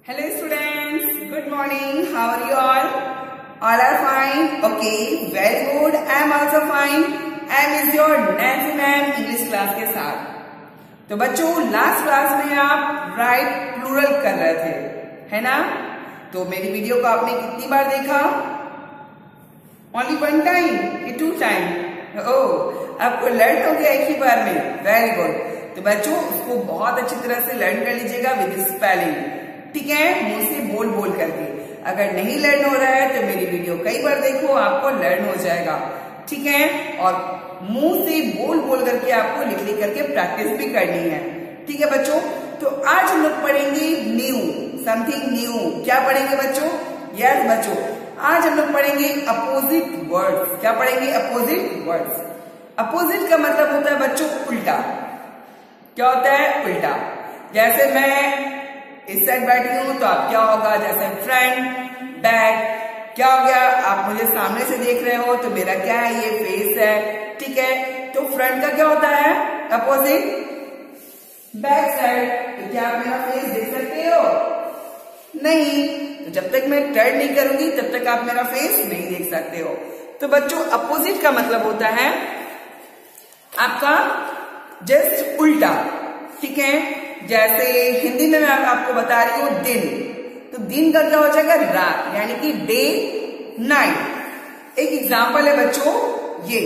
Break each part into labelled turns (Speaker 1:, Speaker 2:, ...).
Speaker 1: Hello students, good morning. How are you all? All are fine? Okay, very good. I am also fine. I am your Nancy ma'am English class के साथ। तो बच्चों last class में आप right plural कर रहे थे, है ना? तो मेरी वीडियो को आपने कितनी बार देखा? Only one time कि 2 टाइम? ओह, आपको लर्न हो गया एक ही बार में। Very good. तो बच्चों उसको बहुत अच्छी तरह से लर्न कर लीजिएगा विद स्पेलिंग, ठीक है? मुंह से बोल बोल करके। अगर नहीं लर्न हो रहा है तो मेरी वीडियो कई बार देखो, आपको लर्न हो जाएगा, ठीक है? और मुंह से बोल बोल करके आपको लिख लिख करके प्रैक्टिस भी करनी है, ठीक है बच्चों? तो आज हम लोग पढ़ेंगे न्यू, समथिंग न्यू। क्या पढ़ेंगे बच्चों? यस बच्चों, आज हम लोग पढ़ेंगे अपोजिट वर्ड्स। क्या पढ़ेंगे? Opposite words. अपोजिट का मतलब होता है बच्चों उल्टा। क्या होता है? उल्टा। जैसे मैं इस साइड बैठी हूं तो आप क्या होगा? जैसे फ्रंट, बैक। क्या हो गया? आप मुझे सामने से देख रहे हो तो मेरा क्या है? ये फेस है, ठीक है? तो फ्रंट का क्या होता है? Opposite back side. तो क्या आप मेरा फेस देख सकते हो? नहीं। तो जब तक मैं टर्न नहीं करूंगी तब तक आप मेरा फेस नहीं देख सकते हो। तो बच्चों अपोजिट का मतलब होता है आपका जस्ट उल्टा, ठीक है? जैसे हिंदी में मैं आपको बता रही हूं दिन, तो दिन का क्या हो जाएगा? रात, यानी कि डे नाइट। एक एग्जांपल है बच्चों ये,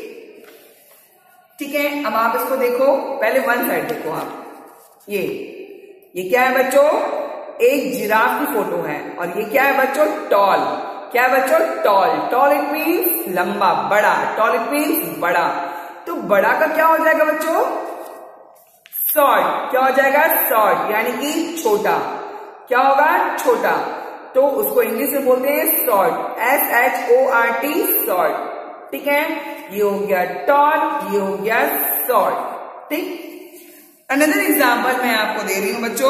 Speaker 1: ठीक है? अब आप इसको देखो, पहले वन साइड देखो आप। ये क्या है बच्चों? एक जिराफ की फोटो है। और ये क्या है बच्चों? टॉल। क्या है बच्चों? टॉल। टॉल इट मीन्स लंबा, बड़ा। टॉल इट मीन्स बड़ा। तो बड़ा का क्या हो जाएगा बच्चों? शॉर्ट। क्या हो जाएगा? शॉर्ट, यानी कि छोटा। क्या होगा? छोटा। तो उसको इंग्लिश में बोलते हैं शॉर्ट, SHORT, शॉर्ट, ठीक है? ये हो गया टॉल, ये हो गया शॉर्ट, ठीक? अनदर एग्जांपल मैं आपको दे रही हूं बच्चों,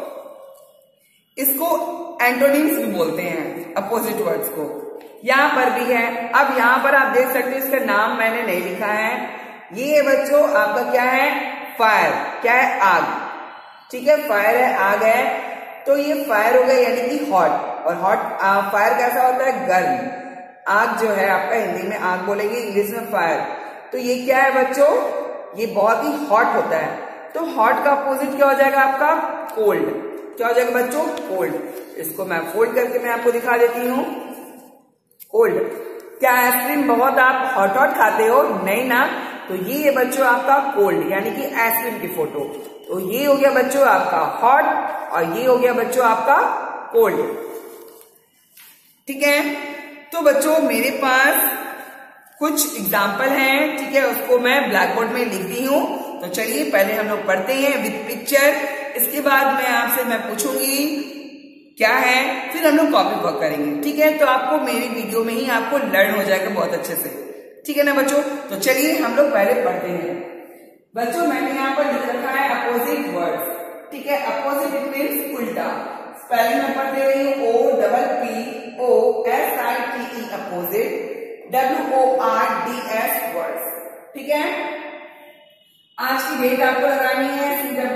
Speaker 1: इसको एंटोनिम्स भी बोलते हैं, अपोजिट वर्ड्स को। यहां पर भी है। अब यहां पर आप देख सकते हो, इसका नाम मैंने नहीं लिखा है। ये बच्चों आपका क्या है? फायर। क्या है? आग, ठीक है? फायर है, आग है। तो ये फायर हो गया यानी कि हॉट। और हॉट फायर कैसा होता है? गर्म। आग जो है आपका हिंदी में आग बोलेंगे, इंग्लिश में फायर। तो ये क्या है बच्चों? ये बहुत ही हॉट होता है। तो हॉट का अपोजिट क्या हो जाएगा आपका? कोल्ड। क्या हो जाएगा बच्चों? कोल्ड। इसको मैं फोल्ड करके मैं आपको दिखा देती हूँ। कोल्ड। क्या आइसक्रीम बहुत आप हॉट हॉट खाते हो? नहीं ना। तो ये है बच्चों आपका कोल्ड, यानी कि आइसक्रीम की फोटो। तो ये हो गया बच्चों आपका हॉट, और ये हो गया बच्चों आपका कोल्ड, ठीक है? तो बच्चों मेरे पास कुछ एग्जाम्पल हैं, ठीक है? उसको मैं ब्लैक बोर्ड में लिख दी हूं। तो चलिए पहले हम लोग पढ़ते हैं विद पिक्चर। इसके बाद मैं पूछूंगी क्या है, फिर हम लोग कॉपी वर्क करेंगे, ठीक है? तो आपको मेरी वीडियो में ही आपको लर्न हो जाएगा बहुत अच्छे से, ठीक है ना बच्चों? तो चलिए हम लोग पहले पढ़ते हैं। बच्चों मैंने यहाँ पर लिख रखा है अपोजिट वर्ड्स, ठीक है? अपोजिट इट मीन्स उल्टा। स्पेलिंग में पढ़ दे रही हूँ, OPPOSITE, अपोजिट, WORDS वर्ड्स, ठीक है? आज की डेट आपको लगानी है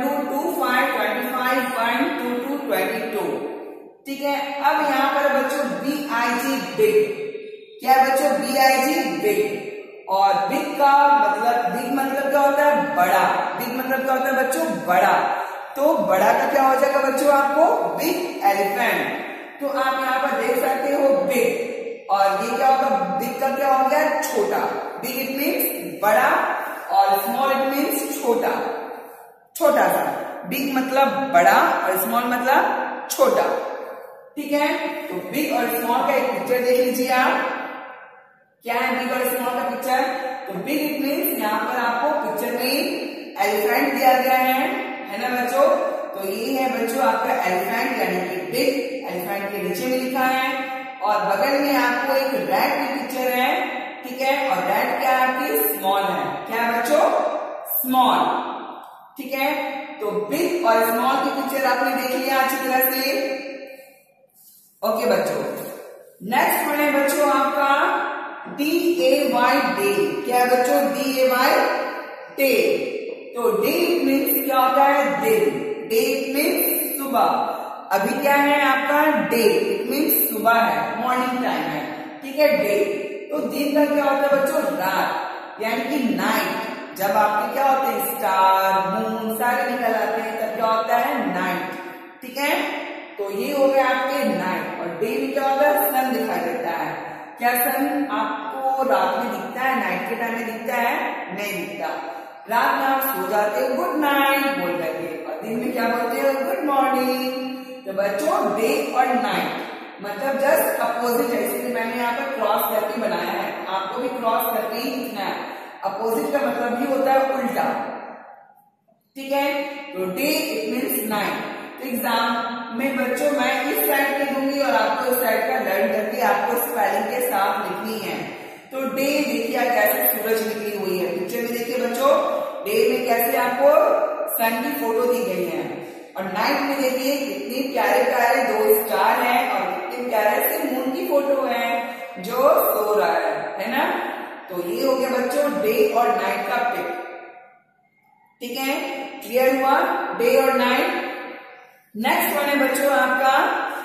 Speaker 1: CW2525/12222, ठीक है? अब यहाँ पर बच्चों BIG बिग। क्या है बच्चों? BIG big. और बिग मतलब क्या होता है? बड़ा। बिग मतलब क्या होता है बच्चों? बड़ा। तो बड़ा का क्या हो जाएगा बच्चों आपको? Big elephant. तो आप यहाँ पर देख सकते हो बिग। और ये क्या होगा? बिग का क्या हो गया? छोटा। बिग इट मीन्स बड़ा, और स्मॉल इट मीन्स छोटा, छोटा सा। बिग मतलब बड़ा और स्मॉल मतलब छोटा, ठीक है? तो बिग और स्मॉल का एक पिक्चर देख लीजिए आप। क्या है बिग और स्मॉल का पिक्चर? तो बिग इट मीन्स यहाँ पर आपको पिक्चर में एलिफेंट दिया गया है ना बच्चों? तो ये है बच्चों आपका एलिफेंट, यानी कि बिग। एलिफेंट के नीचे में लिखा है, और बगल में आपको एक रैट की पिक्चर है, ठीक है? और रैट क्या है आपकी? स्मॉल है। क्या है बच्चों? स्मॉल, ठीक है? तो बिग और स्मॉल की पिक्चर आपने देख लिया अच्छी तरह से। ओके बच्चों, नेक्स्ट वन है बच्चों आपका DAY डे। क्या है बच्चों? DAY day. तो डे मीन्स क्या होता है? दिन। डे मीन्स सुबह। अभी क्या है आपका डे, इट मीन्स सुबह है, मॉर्निंग टाइम है, ठीक है, डे। तो दिन का क्या होता है बच्चों, रात, यानी कि नाइट। जब आपके क्या होते हैं, स्टार मून सारे निकल आते हैं, तब क्या होता है, नाइट, ठीक है। तो ये हो गए आपके नाइट। और डे में क्या होता है, सन दिखाई देता है। क्या सन आपको रात में दिखता है, नाइट के टाइम में दिखता है, नहीं दिखता। रात में आप सो जाते हो गुड नाइट बोल करके, और दिन में क्या बोलते हो, गुड मॉर्निंग। तो बच्चों डे और नाइट मतलब जस्ट अपोजिट है, इसलिए मैंने यहाँ पर क्रॉस करके बनाया है, आपको भी क्रॉस करके ही लिखना है। अपोजिट का मतलब भी होता है उल्टा, ठीक है। तो डे इट मीन्स नाइट। तो एग्जाम में बच्चों मैं इस साइड पे दूंगी और आपको इस साइड का लर्न करके आपको स्पेलिंग के साथ लिखनी है। तो डे देखिए कैसे सूरज निकली हुई है, पिक्चर में देखिए बच्चों, डे में कैसे आपको सन की फोटो दी गई है, और नाइट में देखिए कितने प्यारे प्यारे दो स्टार हैं और कितने प्यारे से मून की फोटो है जो सो रहा है ना। तो ये हो गया बच्चों डे और नाइट का पिक, ठीक है, क्लियर हुआ डे और नाइट। नेक्स्ट वन है बच्चों आपका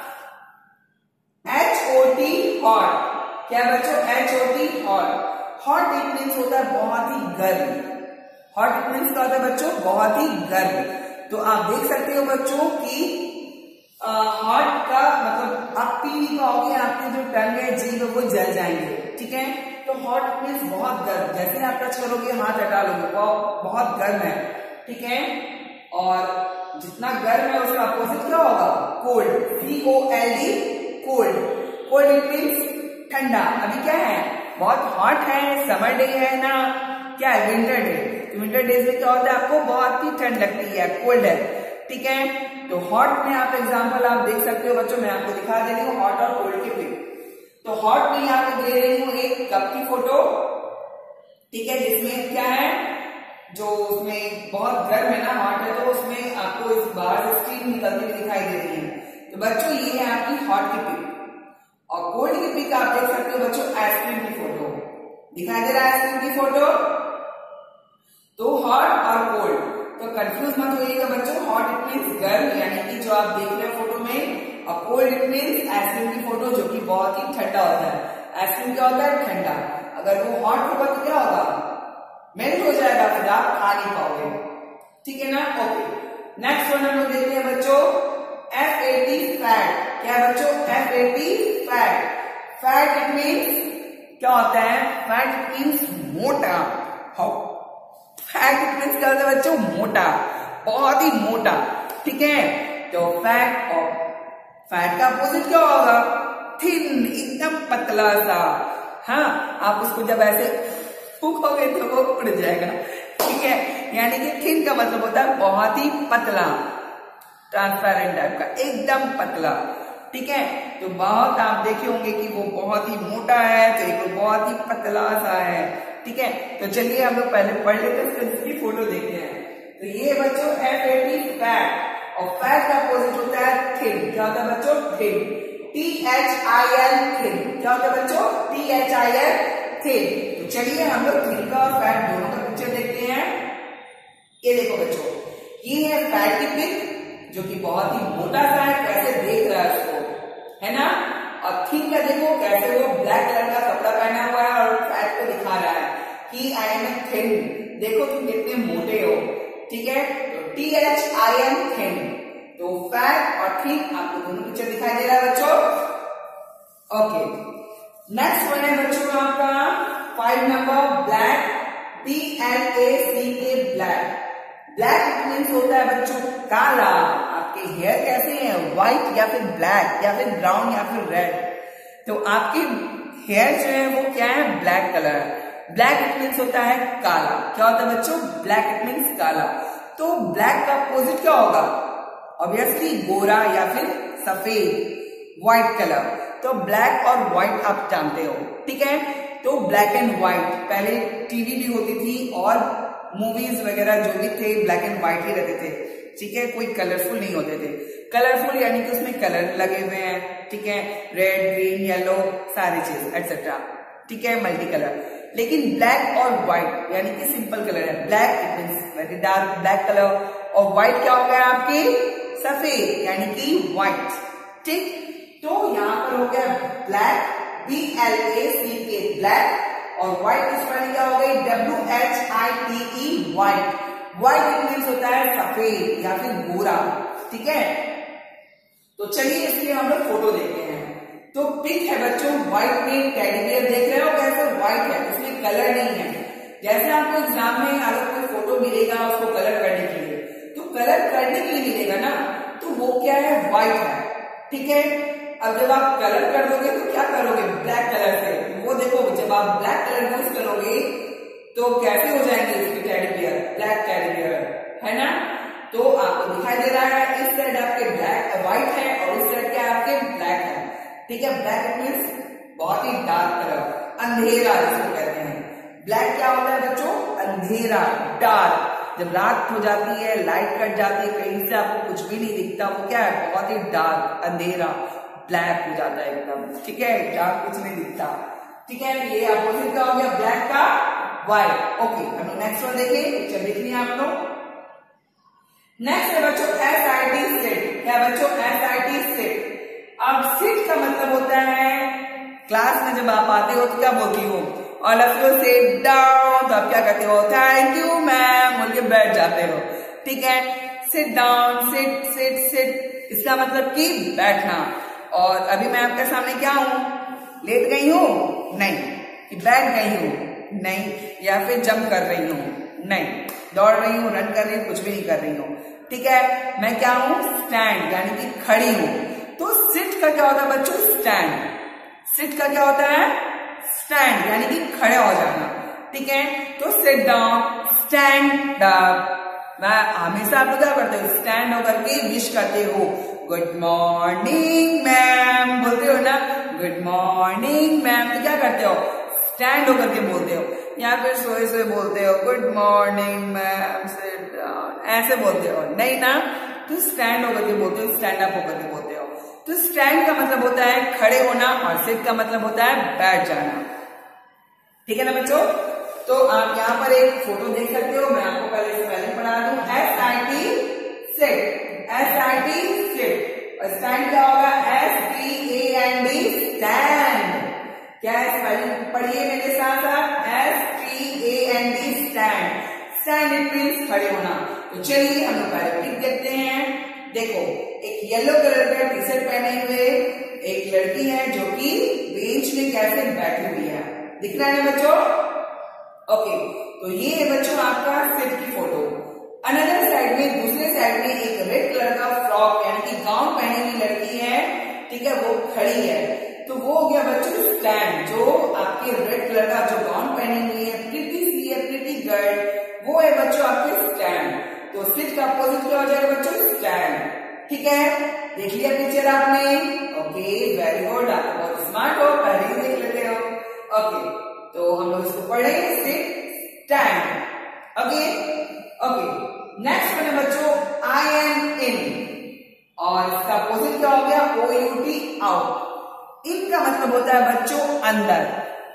Speaker 1: HOT हॉट। क्या बच्चों, HOT hot. Hot it means होता है बहुत ही गर्म, हॉट इट मीन्स क्या होता है बच्चों, बहुत ही गर्म। तो आप देख सकते हो बच्चों कि हॉट का मतलब आप पी नहीं पाओगे, आपके जो टंग है, जीभ वो जल जाएंगे, ठीक है। तो हॉट मीन्स बहुत गर्म, जैसे आप टच करोगे हाथ हटा लोगे, बहुत गर्म है, ठीक है। और जितना गर्म है उसका अपोजिट क्या होगा, cold, COLD, cold. Cold it means ठंडा। अभी क्या है, बहुत हॉट है, समर डे है ना, क्या है, विंटर डे। तो विंटर डेज में क्या होता है, आपको बहुत ही ठंड लगती है, कोल्ड है, ठीक है। तो हॉट में आप एग्जांपल आप देख सकते हो बच्चों, मैं आपको दिखा दे रही हूँ हॉट और कोल्ड के पिक। तो हॉट में यहाँ पे दे रही हूँ एक कप की फोटो, ठीक है, जिसमें क्या है, जो उसमें बहुत गर्म है ना, हॉट है, तो उसमें आपको इस बाहर से स्टीम निकलती हुई दिखाई दे रही है। तो बच्चों ये है आपकी हॉट की पिक। और कोल्ड की पिक आप देख सकते हो बच्चों, आइसक्रीम की फोटो दिखाई दे रहा है, आइसक्रीम की फोटो। तो हॉट और कोल्ड, तो कंफ्यूज मत होइएगा बच्चों, हॉट इट मीन्स गर्म यानी कि जो आप देख रहे हो फोटो में, और कोल्ड इट मीन्स आइसक्रीम की फोटो जो कि बहुत ही ठंडा होता है। आइसक्रीम क्या होता है, ठंडा। अगर वो हॉट होगा तो क्या होगा, मेल्ट हो जाएगा, फिर आप खा नहीं पाओगे, ठीक है ना। ओके, नेक्स्ट वन हम लोग देखते हैं बच्चों FAT फैट। क्या बच्चों, FAT fat. Fat it means क्या होता है, फैट इट मीन्स मोटा। हाउ, फैट इट मीन्स क्या होता है बच्चों, मोटा, बहुत ही मोटा, ठीक है। तो फैट और फैट का अपोजिट क्या होगा, थिन, एकदम पतला सा। हाँ, आप उसको जब ऐसे फूकोगे तो वो उड़ जाएगा, ठीक है। यानी कि थिन का मतलब होता है बहुत ही पतला, ट्रांसपेरेंट टाइप का, एकदम पतला, ठीक है। तो बहुत आप देखे होंगे कि वो बहुत ही मोटा है, तो एक बहुत ही पतला सा है, ठीक है। तो चलिए हम लोग पहले पढ़ लेते हैं, फिर इसकी फोटो देखते हैं। तो ये बच्चों FAT फैट, और फैट का अपोजिट होता है थिन। क्या होता है बच्चों, थिन, THIN, थिन। क्या होता है बच्चों, THIN, थिन। तो चलिए हम लोग थिन का और फैट दोनों का पिक्चर देखते हैं। ये देखो बच्चों, ये है फैट की पिक जो कि बहुत ही मोटा सा है, कैसे देख रहा है उसको, है ना। और थिन का देखो कैसे वो ब्लैक कलर का कपड़ा पहना हुआ है और फैट को दिखा रहा है कि आई एम थिन, देखो तुम कितने मोटे हो, ठीक है। तो THIN, थिन। तो फैट और थिन आपको दोनों पिक्चर दिखाई दे रहा है बच्चों। ओके, नेक्स्ट वन है बच्चों आपका 5 number, black, BLACK, black. Black it means होता है बच्चों काला। आपके हेयर कैसे हैं, व्हाइट या फिर ब्लैक या फिर ब्राउन या फिर रेड। तो आपके हेयर जो है वो क्या है, ब्लैक कलर है। ब्लैक इट मीन्स होता है काला। क्या होता है बच्चों, ब्लैक इट मीन्स काला। तो ब्लैक का अपोजिट क्या होगा, ऑब्वियसली गोरा या फिर सफेद, व्हाइट कलर। तो ब्लैक और व्हाइट आप जानते हो, ठीक है। तो ब्लैक एंड व्हाइट, पहले टीवी भी होती थी और मूवीज वगैरह जो भी थे ब्लैक एंड व्हाइट ही रहते थे, ठीक है, कोई कलरफुल नहीं होते थे। कलरफुल यानी कि उसमें कलर लगे हुए हैं, ठीक है, रेड, ग्रीन, येलो, सारी चीज एटसेट्रा, ठीक है, मल्टी कलर। लेकिन ब्लैक और व्हाइट यानी कि सिंपल कलर है। Black it means very dark black colour और व्हाइट क्या हो गया आपके, सफेद, यानी कि व्हाइट। ठीक, तो यहां पर हो गया ब्लैक, BLACK ब्लैक, और व्हाइट इस वाली क्या हो गई, WHITE व्हाइट। व्हाइट मीन्स होता है सफेद या फिर गोरा। ठीक है, तो चलिए इसलिए हम लोग फोटो देखते हैं। तो पिक है बच्चों व्हाइट में, टेडी बियर देख रहे हो कैसे व्हाइट है, उसमें कलर नहीं है। जैसे आपको एग्जाम में अगर कोई फोटो मिलेगा उसको कलर करने के लिए, तो कलर करने के लिए मिलेगा ना, तो वो क्या है, व्हाइट है। ठीक है, अब जब आप कलर कर दोगे तो क्या करोगे, ब्लैक कलर से। वो देखो जब आप ब्लैक कलर यूज करोगे तो कैसे हो जाएंगे उसके teddy bear, black teddy bear, है ना। तो आपको दिखाई दे रहा है इस साइड आपके ब्लैक व्हाइट है और इस साइड क्या आपके ब्लैक है। ठीक है, ब्लैक मीन्स बहुत ही डार्क कलर, अंधेरा जिसको कहते हैं। ब्लैक क्या होता है बच्चों, अंधेरा, डार्क। जब रात हो जाती है, लाइट कट जाती है, कहीं से आपको कुछ भी नहीं दिखता, वो क्या है, बहुत ही डार्क, अंधेरा, ब्लैक हो जाता है एकदम। ठीक है, डार्क कुछ नहीं दिखता। ठीक है, ये अपोजिट का हो गया ब्लैक का व्हाइट। ओके, हम लोग नेक्स्ट वन देखें, पिक्चर देख लिया आप लोग। नेक्स्ट है बच्चों SIT सिट। क्या बच्चों, SIT सिट। अब सिट का मतलब होता है, क्लास में जब आप आते हो तो क्या बोलती हो, all of you sit down, तो आप क्या करते हो, थैंक यू मैम बोल के बैठ जाते हो। ठीक है, sit down, sit sit sit, इसका मतलब कि बैठना। और अभी मैं आपके सामने क्या हूं, लेट गई हूं, नहीं, कि बैठ गई हूं, नहीं, या फिर जंप कर रही हूं, नहीं, दौड़ रही हूं, रन कर रही हूं, कुछ भी नहीं कर रही हूं। ठीक है, मैं क्या हूं, स्टैंड, यानी कि खड़ी हूं। तो सिट का क्या होता है बच्चों, स्टैंड। सिट का क्या होता है, स्टैंड, यानी कि खड़े हो जाना। ठीक है, तो सिट डाउन, स्टैंड अप। मैं हमेशा आप लोग क्या करते हो, स्टैंड होकर के विश करते हो, गुड मॉर्निंग मैम बोलते हो ना, गुड मॉर्निंग मैम, तो क्या करते हो, स्टैंड होकर के बोलते हो। या फिर सोए सोए बोलते हो, good morning ma'am sit down, ऐसे बोलते हो, नहीं ना, तो स्टैंड होकर के बोलते हो, स्टैंड अप होकर के बोलते हो। तो स्टैंड का मतलब होता है खड़े होना और सिट का मतलब होता है बैठ जाना। ठीक है ना बच्चों, तो आप यहाँ पर एक फोटो देख सकते हो, मैं आपको पहले स्पेलिंग पढ़ा दूं, SIT सिट, SIT सिट। और स्टैंड क्या होगा, STAND स्टैंड। क्या है, स्पेलिंग पढ़िए मेरे साथ साथ, STAND stand. Stand it means खड़े होना। तो चलिए हम लोग पहले पिक देखते हैं। देखो, एक येलो कलर का टी शर्ट पहने हुए एक लड़की है जो कि बेंच में कैसे बैठी हुई है, दिख रहा है बच्चों। ओके, तो ये है बच्चों आपका सिट की फोटो। अनदर साइड में, दूसरे साइड में एक रेड कलर का फ्रॉक यानी कि गाउन पहनी हुई लड़की है। ठीक है, वो खड़ी है, तो वो हो गया बच्चों स्टैंड। जो आपके रेड कलर का जो गाउन पहनी हुई है, प्रीटी सी है, प्रीटी गर्ल, वो है बच्चों आपके स्टैंड। तो सिट का अपोजिट क्या हो जाएगा बच्चों, स्टैंड। ठीक है, देख लिया पिक्चर आपने। ओके, वेरी गुड, आप बहुत स्मार्ट हो, पहले ही देख लेते हो। ओके, तो हम लोग इसको पढ़ेंगे, sit stand. Okay okay, next है बच्चों I am in, और इसका अपोजिट क्या हो गया, OUT आउट। इन का मतलब होता है बच्चों अंदर,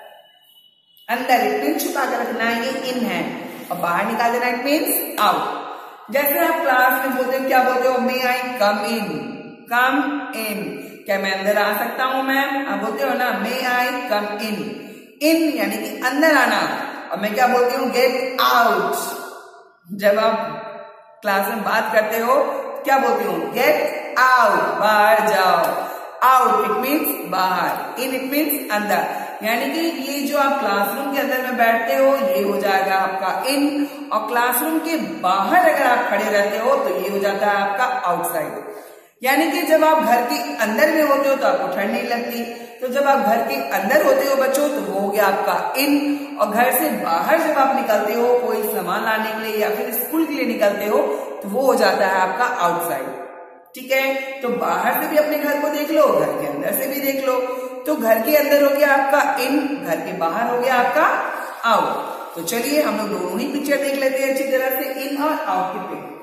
Speaker 1: अंदर, इट मीन छुपा कर रखना, ये इन है, और बाहर निकाल देना, इट मीन्स आउट। जैसे आप क्लास में बोलते हो, क्या बोलते हो, मे आई कम इन, कम इन, क्या मैं अंदर आ सकता हूं मैम, आप बोलते हो ना, मे आई कम इन। इन यानी कि अंदर आना, और मैं क्या बोलती हूँ, गेट आउट। जब आप क्लास में बात करते हो क्या बोलती हूँ, गेट आउट, बाहर जाओ। आउट इट मीन्स बाहर, इन इट मीन्स अंदर। यानी कि ये जो आप क्लासरूम के अंदर में बैठते हो ये हो जाएगा आपका इन, और क्लासरूम के बाहर अगर आप खड़े रहते हो तो ये हो जाता है आपका आउटसाइड। यानी कि जब आप घर के अंदर में होते हो तो आपको ठंड नहीं लगती, तो जब आप घर के अंदर होते हो बच्चों तो वो हो गया आपका इन, और घर से बाहर जब आप निकलते हो कोई सामान लाने के लिए या फिर स्कूल के लिए निकलते हो तो वो हो जाता है आपका आउटसाइड। ठीक है, तो बाहर से भी अपने घर को देख लो, घर के अंदर से भी देख लो। तो घर के अंदर हो गया आपका इन, घर के बाहर हो गया आपका आउट। तो चलिए हम लोग दोनों ही पिक्चर देख लेते हैं अच्छी तरह से, इन और आउट की पिक।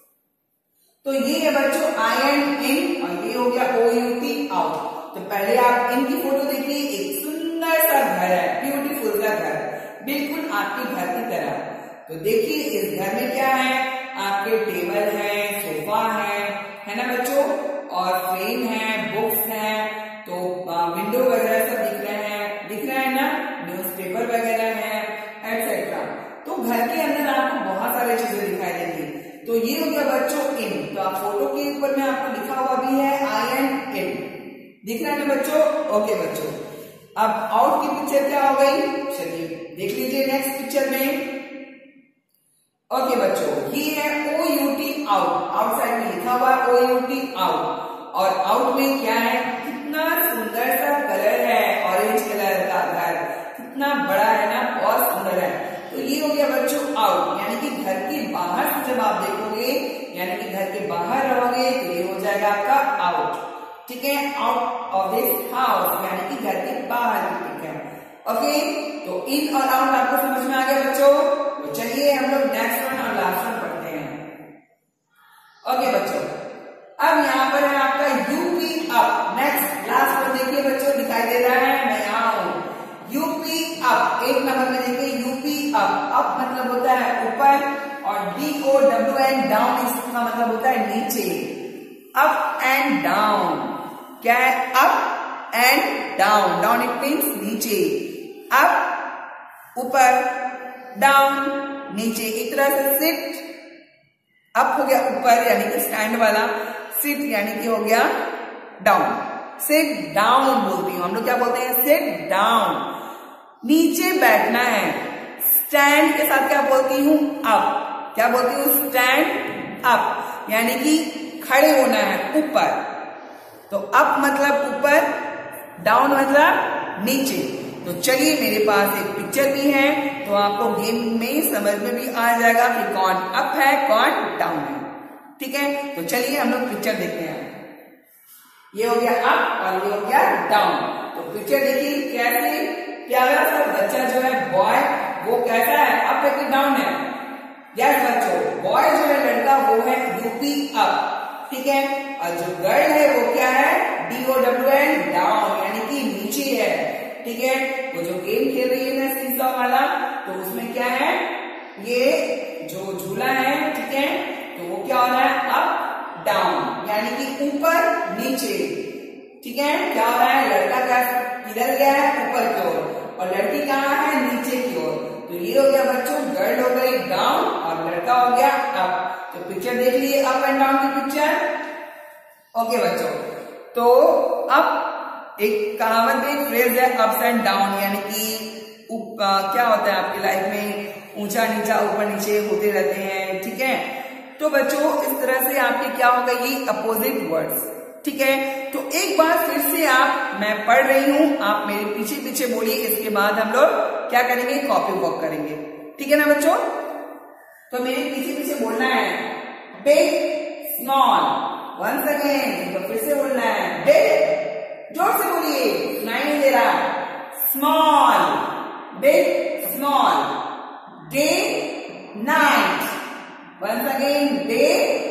Speaker 1: तो ये है बच्चों आई एम इन, और ये हो गया OUT आउट। तो पहले आप इन की फोटो देखिए, एक सुंदर सा घर है, ब्यूटीफुल सा घर, बिल्कुल आपके घर की तरह। तो देखिए इस घर में क्या है, आपके टेबल है, सोफा है ना बच्चों, और फ्रेम है, बुक्स है, तो विंडो वगैरह सब दिख रहा है ना, न्यूज़पेपर वगैरह है, एक्सेट्रा। तो घर के अंदर आपको बहुत सारी चीजें दिखाई देंगी। तो ये हो गया बच्चों इन। तो आप फोटो के ऊपर में आपको लिखा हुआ भी है आई एंड इन, दिख रहा है ना बच्चों। ओके बच्चों, अब आउट की पिक्चर क्या हो गई, चलिए देख लीजिए नेक्स्ट पिक्चर में। ओके बच्चों, ये है OUT आउट, आउटसाइड में लिखा हुआ है OUT आउट, और आउट में क्या है, कितना सुंदर सा कलर है, ऑरेंज कलर का घर, कितना बड़ा है ना, बहुत सुंदर है। तो ये हो गया बच्चों आउट, यानी कि घर के बाहर से जब आप देखोगे, यानी कि घर के बाहर रहोगे, तो ये हो जाएगा आपका आउट, ठीक है, आउट ऑफ दिस हाउस, यानी कि घर के बाहर की पिक है। ओके, तो इन और आउट आपको समझ में आ गया बच्चों। तो चलिए हम लोग नेक्स्ट वन और लास्ट वन पढ़ते हैं। ओके बच्चों, अब यहाँ पर है आपका UP up. Next last one देखिए बच्चों, दिखाई दे रहा है, मैं यहाँ हूँ। यूपी अप, एक नंबर में देखिए यूपी अप। अप मतलब होता है ऊपर, और DOWN डाउन, इसका मतलब होता है नीचे। अप एंड डाउन, क्या है, up and down, down it means नीचे, अप ऊपर, डाउन नीचे। एक तरह से सिट, अप हो गया ऊपर यानी कि स्टैंड वाला, सिट यानी कि हो गया डाउन, सिट डाउन बोलती हूँ, हम लोग क्या बोलते हैं, सिट डाउन, नीचे बैठना है। स्टैंड के साथ क्या बोलती हूँ, अप, क्या बोलती हूँ, स्टैंड अप, यानी कि खड़े होना है ऊपर। तो अप मतलब ऊपर, डाउन मतलब नीचे। तो चलिए मेरे पास एक पिक्चर भी है, तो आपको गेम में समझ में भी आ जाएगा कि कौन अप है कौन डाउन है, ठीक है। तो चलिए हम लोग पिक्चर देखते हैं। ये हो गया अप और ये हो गया डाउन। तो पिक्चर देखिए कैसे प्यारा सा बच्चा जो है बॉय, वो कैसा है, अप है कि डाउन है। यस बच्चों, बॉय जो है लड़का वो है यूपी अप, ठीक है, और जो गर्ल है वो क्या है, DOWN डाउन, यानी कि नीचे है, ठीक है। वो जो गेम खेल रही है ना सीसॉ वाला, तो उसमें क्या है, ये जो झूला है, ठीक है, तो वो क्या हो रहा है, अप डाउन, यानी कि ऊपर नीचे, ठीक है। क्या हो रहा है, लड़का का किधर गया है, ऊपर की ओर, और लड़की कहाँ है, नीचे की ओर। तो ये हो गया बच्चों, गर्ल हो गई डाउन और लड़का हो गया अप। तो पिक्चर देख लीजिए अप एंड डाउन की पिक्चर। ओके बच्चों, तो अब एक कहावत एक फ्रेज है अप्स एंड डाउन, यानी कि क्या होता है आपकी लाइफ में, ऊंचा नीचा ऊपर नीचे होते रहते हैं, ठीक है। तो बच्चों इस तरह से आपके क्या होगा, ये अपोजिट वर्ड्स, ठीक है। तो एक बार फिर से मैं पढ़ रही हूं, आप मेरे पीछे पीछे बोलिए, इसके बाद हम लोग क्या करेंगे, कॉपी वॉक करेंगे, ठीक है ना बच्चों। तो मेरे पीछे पीछे बोलना है बिग स्मॉल, वंस अगेन, तो फिर से बोलना है बिग, जोर से बोलिए, सुनाई नहीं दे रहा, small, big small, day night, once again day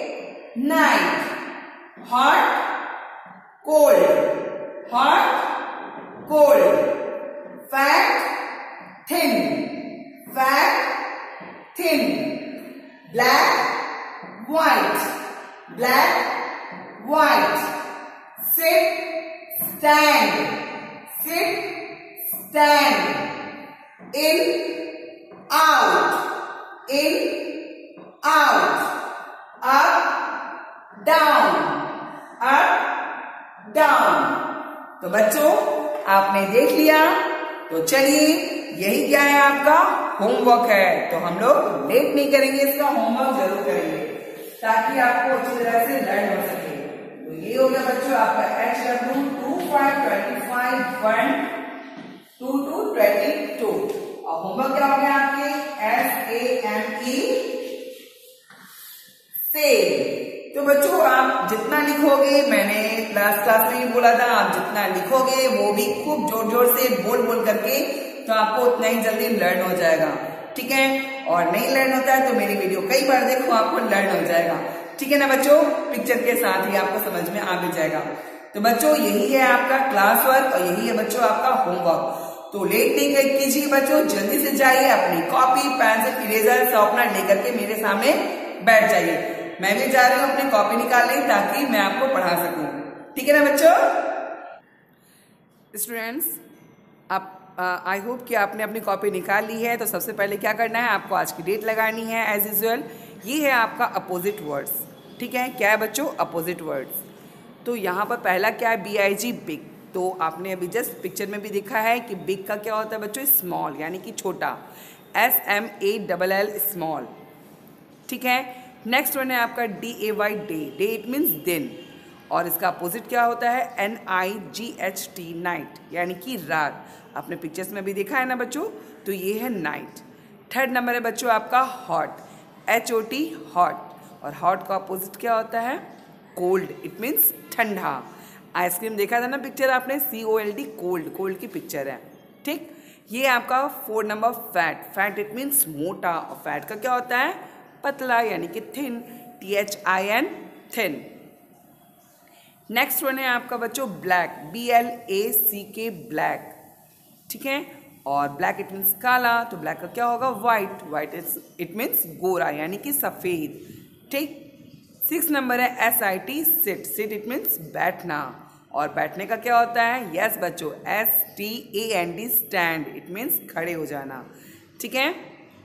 Speaker 1: night, hot cold, hot, cold, fat, thin, black, white, sit, stand, in, out, up, down, तो बच्चों आपने देख लिया। तो चलिए यही क्या है, आपका होमवर्क है। तो हम लोग लेट नहीं करेंगे, इसका होमवर्क जरूर करेंगे ताकि आपको अच्छी तरह से लर्न हो सके। तो ये हो गया बच्चों आपका HW 2525 1 2 to 22, और होमवर्क क्या हो गया आपके SAME से। तो बच्चों आप जितना लिखोगे, मैंने क्लास में ही बोला था, आप जितना लिखोगे वो भी खूब जोर जोर से बोल बोल करके, तो आपको उतना ही जल्दी लर्न हो जाएगा, ठीक है। और नहीं लर्न होता है तो मेरी वीडियो कई बार देखो, आपको लर्न हो जाएगा, ठीक है ना बच्चों। पिक्चर के साथ ही आपको समझ में आ भी जाएगा। तो बच्चों यही है आपका क्लास वर्क, और यही है बच्चों आपका होमवर्क। तो लेट नहीं कीजिए बच्चों, जल्दी से जाइए, अपनी कॉपी पेंसिल इरेजर शार्पनर लेकर के मेरे सामने बैठ जाइए। मैं भी जा रही हूँ अपनी कॉपी निकालने ताकि मैं आपको पढ़ा सकूं। ठीक है ना बच्चों? स्टूडेंट्स, आप आई होप कि आपने अपनी कॉपी निकाल ली है। तो सबसे पहले क्या करना है, आपको आज की डेट लगानी है एज यूजुअल। ये है आपका अपोजिट वर्ड्स। ठीक है, क्या है बच्चों? Opposite words. तो यहाँ पर पहला क्या है? BIG, big. तो आपने अभी जस्ट पिक्चर में भी देखा है कि बिग का क्या होता है बच्चों? स्मॉल, यानी कि छोटा। SMALL, small. ठीक है। नेक्स्ट वन है आपका DAY, day. Day it means दिन, और इसका अपोजिट क्या होता है? NIGHT, नाइट, यानी कि रात। आपने पिक्चर्स में भी देखा है ना बच्चों? तो ये है नाइट। थर्ड नंबर है बच्चों आपका हॉट, HOT, हॉट। और हॉट का अपोजिट क्या होता है? कोल्ड, इट मीन्स ठंडा। आइसक्रीम देखा था ना पिक्चर आपने? COLD, कोल्ड, कोल्ड की पिक्चर है। ठीक। ये आपका 4 number fat. Fat it means मोटा, और फैट का क्या होता है? पतला, यानी कि thin, THIN, thin. Next one है आपका बच्चों ब्लैक, BLACK, ब्लैक। ठीक है। और ब्लैक इट मीन्स काला, तो ब्लैक का क्या होगा? वाइट। वाइट इट मीन्स गोरा, यानी कि सफेद। ठीक। 6 नंबर है SIT, sit. Sit it means बैठना, और बैठने का क्या होता है? यस बच्चों, STAND, स्टैंड, इट मीन्स खड़े हो जाना। ठीक है।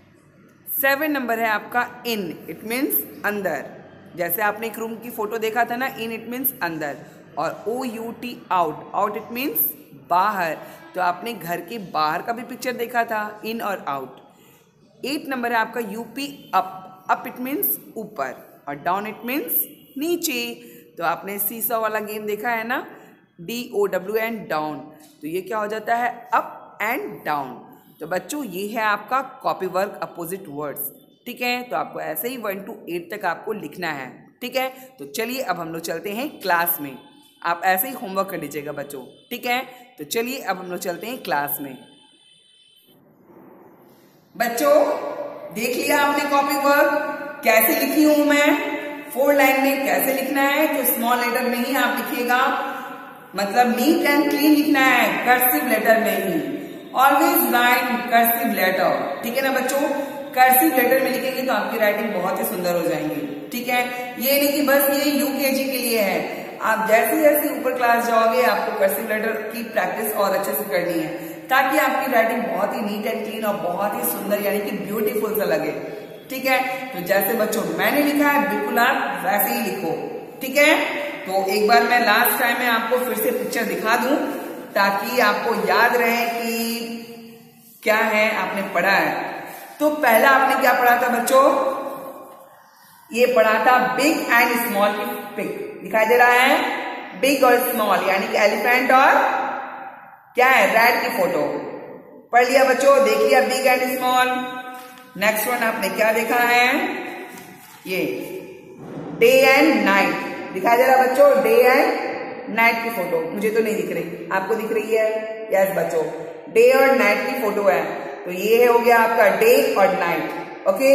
Speaker 1: 7 नंबर है आपका इन, इट मीन्स अंदर। जैसे आपने एक रूम की फोटो देखा था ना, इन इट मीन्स अंदर। और OUT, out. Out it means बाहर। तो आपने घर के बाहर का भी पिक्चर देखा था, इन और आउट। 8 नंबर है आपका UP, up. Up it means ऊपर, और डाउन इट मीन्स नीचे। तो आपने सीसॉ वाला गेम देखा है ना, DOWN, डाउन। तो ये क्या हो जाता है? Up and down. तो बच्चों ये है आपका कॉपी वर्क, अपोजिट वर्ड्स। ठीक है। तो आपको ऐसे ही 1 to 8 तक आपको लिखना है। ठीक है। तो चलिए अब हम लोग चलते हैं क्लास में। आप ऐसे ही होमवर्क कर लीजिएगा बच्चों। ठीक है। तो चलिए अब हम लोग चलते हैं क्लास में। बच्चों देख लिया आपने कॉपी वर्क कैसे लिखी हूं मैं? 4 लाइन में कैसे लिखना है? तो स्मॉल लेटर में ही आप लिखिएगा, मतलब नीट एंड क्लीन लिखना है, कर्सिव लेटर में ही। Always write cursive letter. ठीक है ना बच्चों? कर्सिव लेटर में लिखेंगे तो आपकी राइटिंग बहुत ही सुंदर हो जाएंगी। ठीक है। ये नहीं कि बस ये UKG के लिए है। आप जैसे जैसे ऊपर क्लास जाओगे आपको कर्सिव लेटर की प्रैक्टिस और अच्छे से करनी है, ताकि आपकी राइटिंग बहुत ही नीट एंड क्लीन और बहुत ही सुंदर, यानी कि ब्यूटीफुल सा लगे। ठीक है। तो जैसे बच्चों मैंने लिखा है बिल्कुल आप वैसे ही लिखो। ठीक है। तो एक बार मैं लास्ट टाइम में आपको फिर से पिक्चर दिखा दूं, ताकि आपको याद रहे कि क्या है आपने पढ़ा है। तो पहला आपने क्या पढ़ा था बच्चों? ये पढ़ा था बिग एंड स्मॉल की पिक। दिखाई दे रहा है? बिग और स्मॉल, यानी कि एलिफेंट और क्या है? रैट की फोटो। पढ़ लिया बच्चों? देख लिया big and small. Next one आपने क्या देखा है? ये डे एंड नाइट। दिखाई दे रहा बच्चों? डे एंड नाइट की फोटो। मुझे तो नहीं दिख रही, आपको दिख रही है? यस बच्चों, डे और नाइट की फोटो है। तो ये हो गया आपका डे और नाइट। ओके।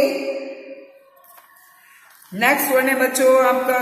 Speaker 1: नेक्स्ट वन है बच्चों आपका,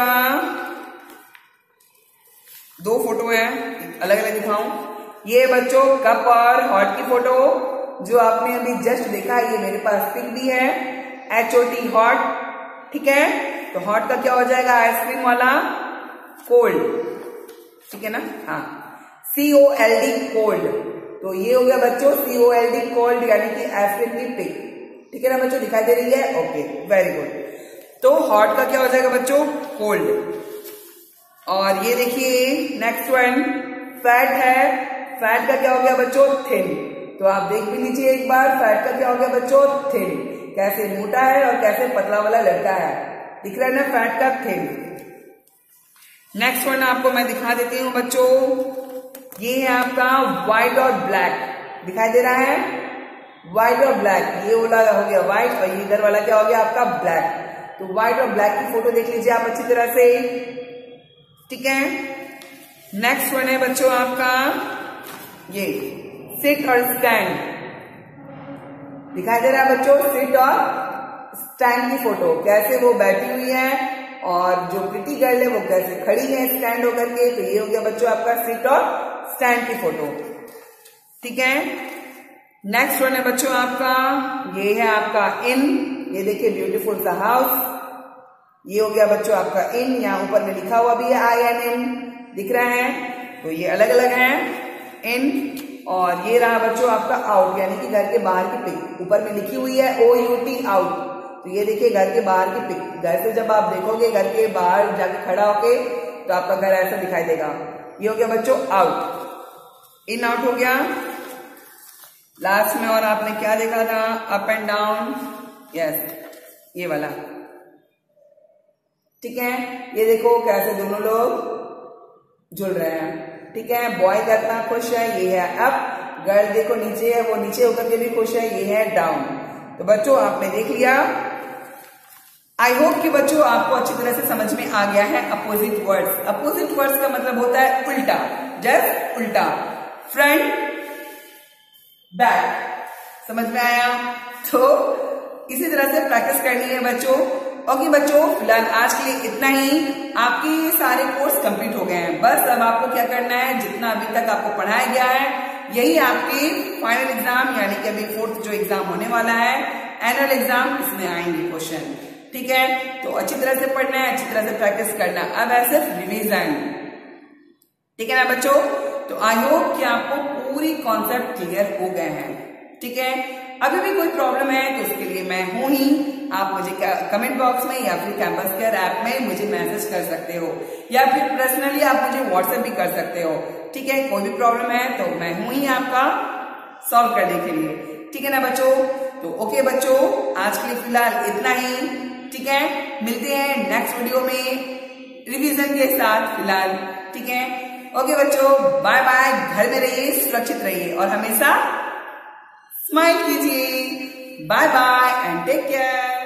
Speaker 1: 2 फोटो है, अलग अलग दिखाऊं। ये बच्चों कप और हॉट की फोटो जो आपने अभी जस्ट देखा, ये मेरे पास पिक भी है, HOT, हॉट। ठीक है। तो हॉट का क्या हो जाएगा? आइसक्रीम वाला, कोल्ड। ठीक है ना? हाँ, COLD, कोल्ड। तो ये हो गया बच्चों COLD, कोल्ड, यानी कि आइसक्रीम की पिक। ठीक है ना बच्चों? दिखाई दे रही है? Okay, very good. तो हॉट का क्या हो जाएगा बच्चों? कोल्ड। और ये देखिए नेक्स्ट वन फैट है। फैट का क्या हो गया बच्चों? थिन। तो आप देख भी लीजिए एक बार, फैट का क्या हो गया बच्चों? थिन। कैसे मोटा है और कैसे पतला वाला लड़का है, दिख रहा है ना? फैट का थिन। नेक्स्ट वन आपको मैं दिखा देती हूँ बच्चों, ये है आपका व्हाइट और ब्लैक। दिखाई दे रहा है? व्हाइट और ब्लैक। ये वाला हो गया व्हाइट और ये इधर वाला क्या हो गया आपका? ब्लैक। तो व्हाइट और ब्लैक की फोटो देख लीजिए आप अच्छी तरह से। ठीक है। नेक्स्ट वन है बच्चों आपका ये सिट और स्टैंड। दिखाई दे रहा है बच्चों? सिट और स्टैंड की फोटो, कैसे वो बैठी हुई है और जो प्रीटी गर्ल है वो कैसे खड़ी है स्टैंड होकर के। तो ये हो गया बच्चों आपका सिट और स्टैंड की फोटो। ठीक है। नेक्स्ट वन है बच्चों आपका, ये है आपका इन। ये देखिए ब्यूटीफुल सा हाउस। ये हो गया बच्चों आपका इन, यहाँ ऊपर में लिखा हुआ भी है आई एन इन, दिख रहा है, तो ये अलग अलग है इन। और ये रहा बच्चों आपका आउट, यानी कि घर के बाहर की पिक, ऊपर में लिखी हुई है OUT आउट, तो ये देखिए घर के बाहर की पिक। घर से जब आप देखोगे घर के बाहर जाके खड़ा होके तो आपका घर ऐसा दिखाई देगा। ये हो गया बच्चों आउट, इन आउट हो गया। लास्ट में और आपने क्या देखा था, अप एंड डाउन, यस ये वाला, ठीक है। ये देखो कैसे दोनों लोग जुड़ रहे हैं, ठीक है। बॉय कितना खुश है, ये है अप, गर्ल देखो नीचे है, वो नीचे होकर के भी खुश है, ये है डाउन। तो बच्चों आपने देख लिया। आई होप कि बच्चों आपको अच्छी तरह से समझ में आ गया है अपोजिट वर्ड्स। अपोजिट वर्ड्स का मतलब होता है उल्टा, जस्ट उल्टा, फ्रंट बैक, समझ में आया। तो इसी तरह से प्रैक्टिस करनी है बच्चों। ओके बच्चों, फिलहाल आज के लिए इतना ही। आपके सारे कोर्स कंप्लीट हो गए हैं, बस अब आपको क्या करना है, जितना अभी तक आपको पढ़ाया गया है यही आपके फाइनल एग्जाम यानी कि अभी 4th जो एग्जाम होने वाला है एनुअल एग्जाम, इसमें आएंगे क्वेश्चन, ठीक है। तो अच्छी तरह से पढ़ना है, अच्छी तरह से प्रैक्टिस करना, अब है सिर्फ रिविजन, ठीक है ना बच्चों। तो आई होप कि आपको पूरी कॉन्सेप्ट क्लियर हो गए हैं, ठीक है। अभी भी कोई प्रॉब्लम है तो उसके लिए मैं हूं ही, आप मुझे कमेंट बॉक्स में या फिर कैंपस केयर ऐप में मुझे मैसेज कर सकते हो, या फिर पर्सनली आप मुझे व्हाट्सएप भी कर सकते हो, ठीक है। कोई भी प्रॉब्लम है तो मैं हूं ही आपका सॉल्व करने के लिए, ठीक है ना बच्चों। तो ओके बच्चों, आज के लिए फिलहाल इतना ही, ठीक है। मिलते हैं नेक्स्ट वीडियो में रिवीजन के साथ फिलहाल, ठीक है। ओके बच्चों, बाय बाय, घर में रहिए, सुरक्षित रहिए और हमेशा स्माइल कीजिए। Bye bye and take care.